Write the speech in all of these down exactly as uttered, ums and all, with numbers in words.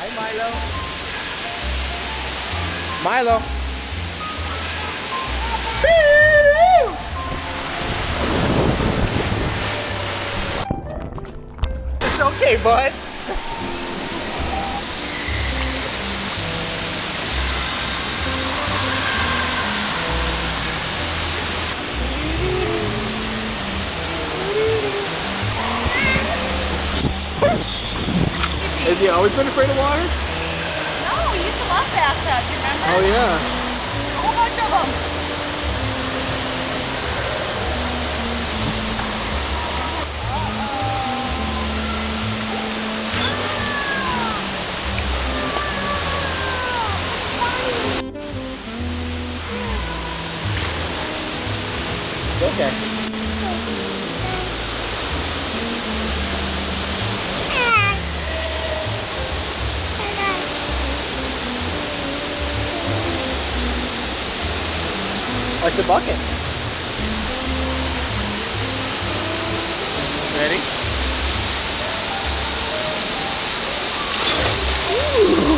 Hi, Milo. Milo. It's okay, bud. Has he always been afraid of water? No, he used to love bathtubs, you remember? Oh yeah. A whole bunch of them. Okay. Like the bucket. Ready? Ooh.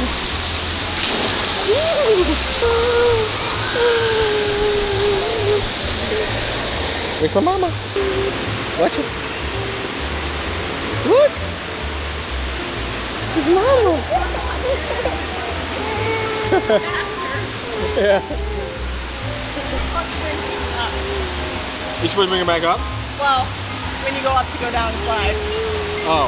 Wait for mama. Watch it. Look. It's mama. Yeah. You supposed to bring it back up? Well, when you go up to go down and slide. Oh.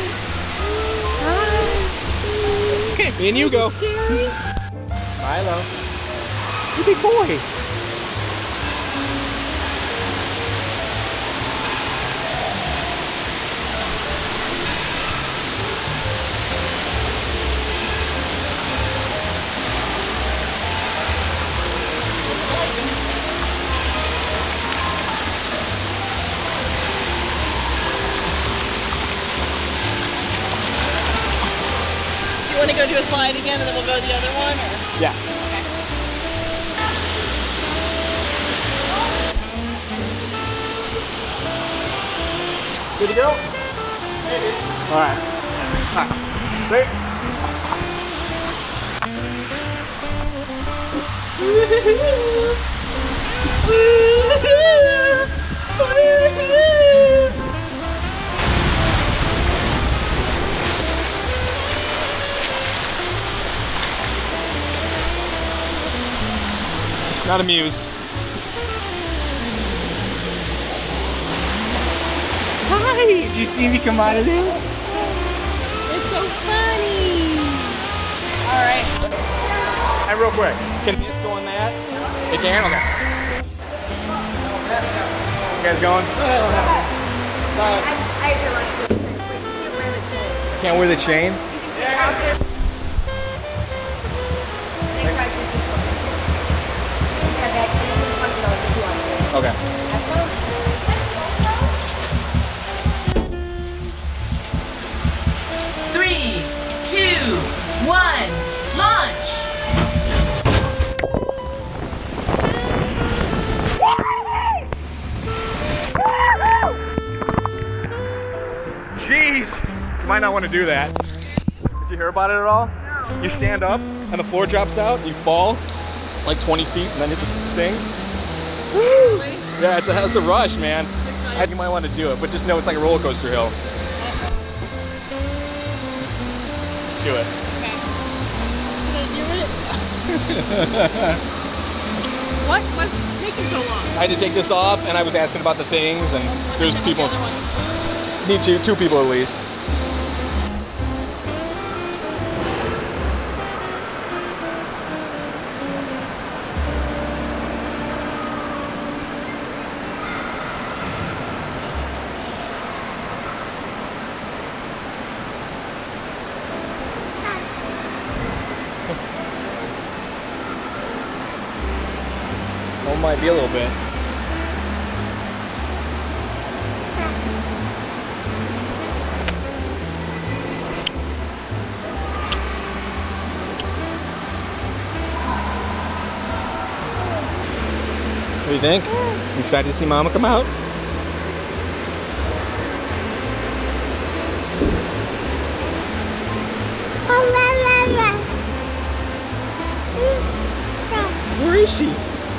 Me and you go. Milo. You big boy. You want to go do a slide again and then we'll go to the other one? Or? Yeah. Okay. Good to go? Maybe. All right. All right. Not amused. Hi! Did you see me come out of there? It's so funny! Alright. Hey, real quick. Can this go in that? It can? Okay. You guys going? I, I feel like you can't wear the chain. Can't wear the chain? You can take it out there. They try to keep it too. Yeah, that you can put those if you want to. Okay. That's fine. Three, two, one, launch! Jeez! You might not want to do that. Did you hear about it at all? No. You stand up and the floor drops out, you fall like twenty feet and then hit the thing. Really? Yeah, it's a, it's a rush, man. I, you might want to do it, but just know it's like a roller coaster hill. Do it. Okay. Can I do it? What? What's taking so long? I had to take this off and I was asking about the things and there's Okay, people. the other one. Need two, two people at least. Well, might be a little bit. What do you think? You excited to see Mama come out? Oh, she?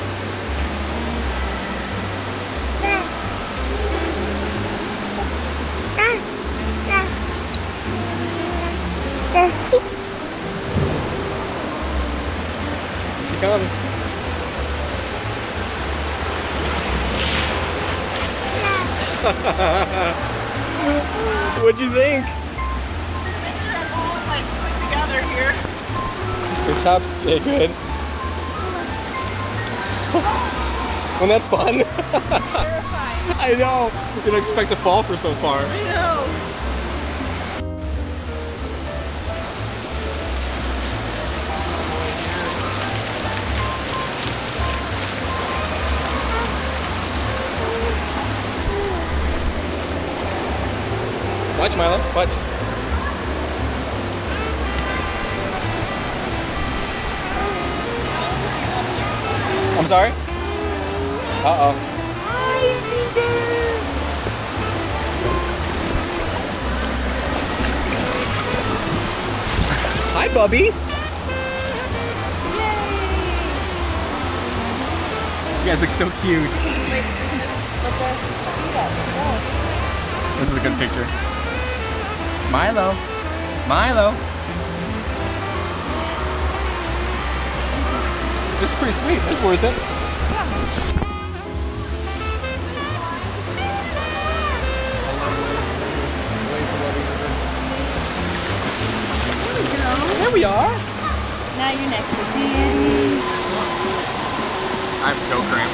She comes. What'd you think? Make sure I'm all like put together here. Your top's yeah, good. Wasn't that fun? Terrifying. I know. You didn't expect to fall for so far. I know. Watch, Milo. Watch. I'm sorry? Uh-oh. Hi, Bubby. You guys look so cute. This is a good picture. Milo. Milo. This is pretty sweet. It's worth it. There we are. Now you're next to Daddy. I have toe cramp.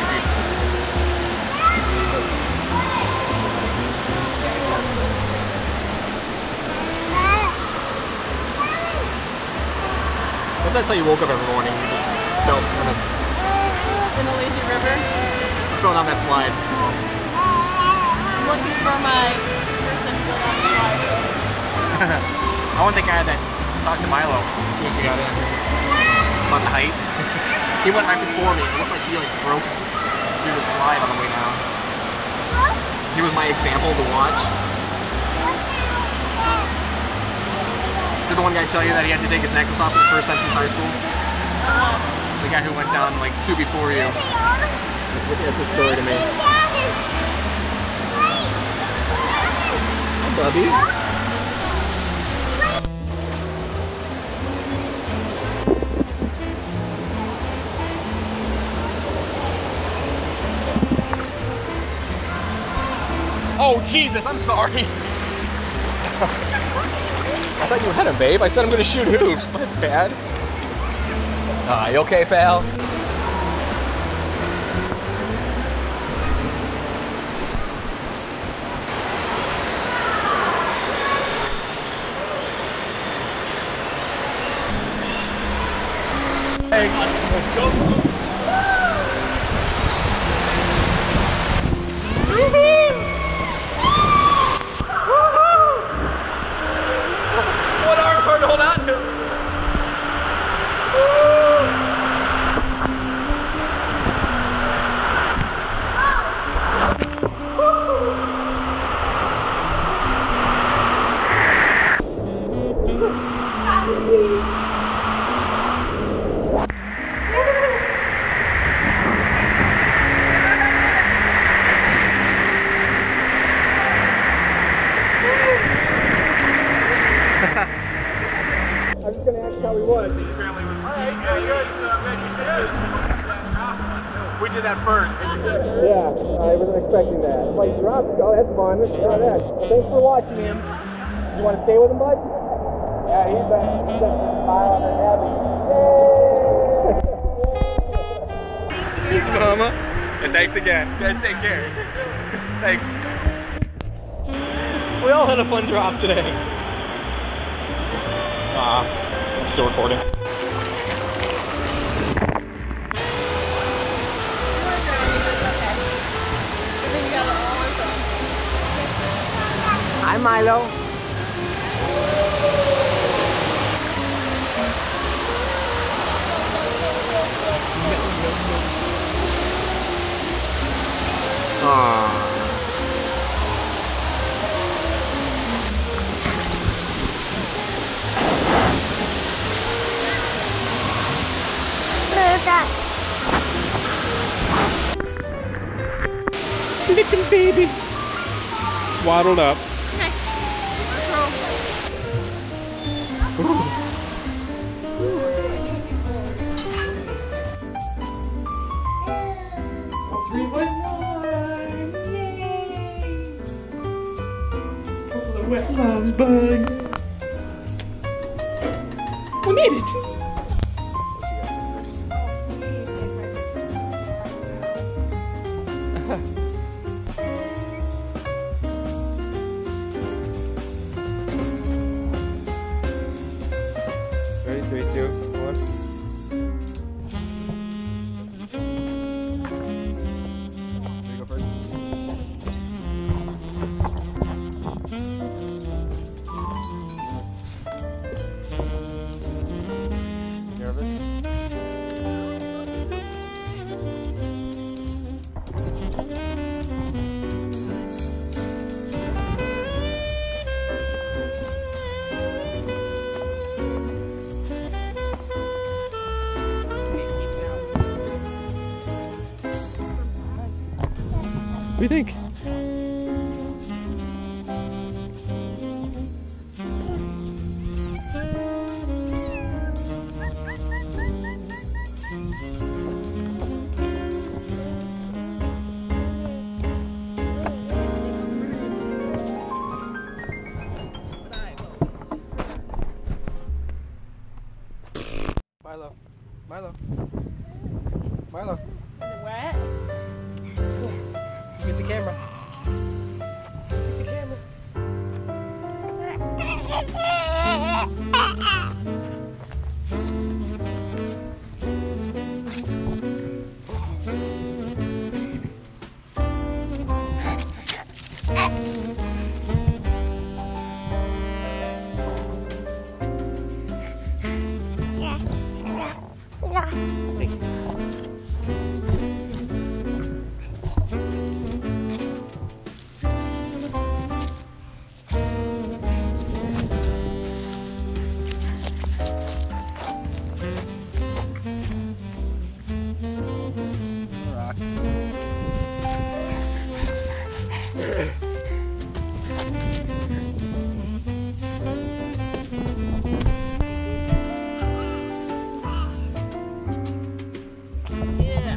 What if that's how you woke up every morning? You just fell in a, In the lazy river. fell down that slide. I'm looking for my person to go down the slide. I want the guy that talked to Milo as soon as we got in. About the height. He went right before me. It looked like he like broke through the slide on the way down. He was my example to watch. Did the one guy tell you that he had to take his necklace off for the first time since high school? Uh, The guy who went down like two before you. That's what that's a story to me. Hi, Bubby. Oh Jesus, I'm sorry. I thought you had him, babe. I said I'm gonna shoot hoops. My bad. Ah, you okay, pal? Hey, let's go. One arm's hard to hold on to. I'm just gonna ask how he was. His family was alright. Yeah, good. We did that first. Yeah, I wasn't expecting that. Like dropped. Oh, that's fun. Let's try that. Thanks for watching him. You want to stay with him, bud? Yeah, he's been he's been smiling and happy. Yay! Thanks, Mama. And thanks again. You guys take care. Thanks. We all had a fun drop today. Ah, I'm still recording. Hi, Milo. Aww. Where's that? baby. Swaddled up. Okay. Three by one. Yay! Go for the wet love bug. We made it. Ready? Three, two, one. You go first. Nervous? What do you think? Milo, Milo, Milo. Is it wet? Get the camera. Get the camera. Thank you. Rock. Yeah.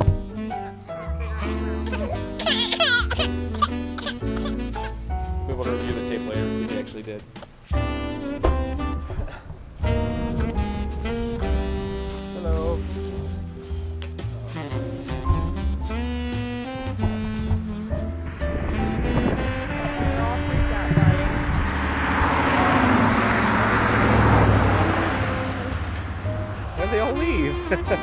We want to review the tape later and see if he actually did. Hello. They're all freaked out by it. Why'd they all leave?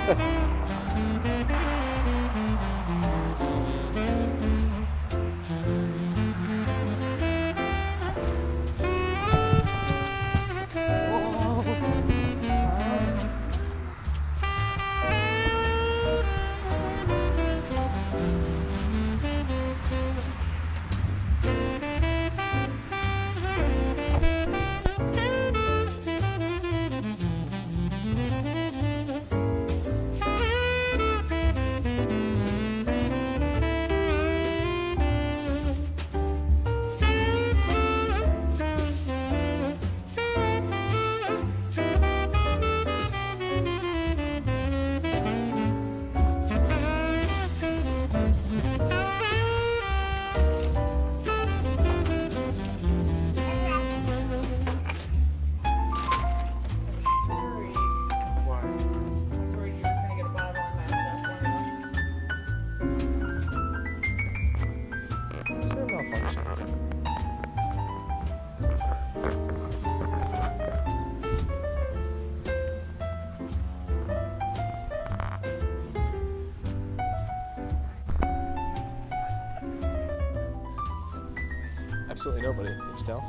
Absolutely nobody. Can you tell?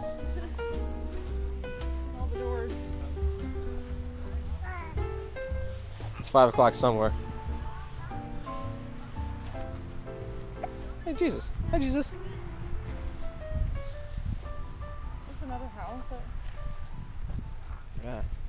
All the doors. It's five o'clock somewhere. Hey Jesus! Hi Jesus! There's another house. That... Yeah.